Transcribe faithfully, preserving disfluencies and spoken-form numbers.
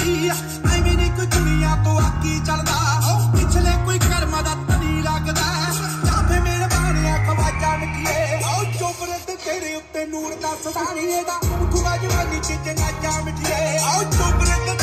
दी एवें नहीं कोई दुनिया तो आकी चलदा पिछले कोई कर्म दा तनी लगदा जावे मेरे बाणिया खवाजा मिठिए चोपड़े ते तेरे उत्ते नूर दा सदानी दा उठवा जवानी च जनाजा मिठिए चोपड़े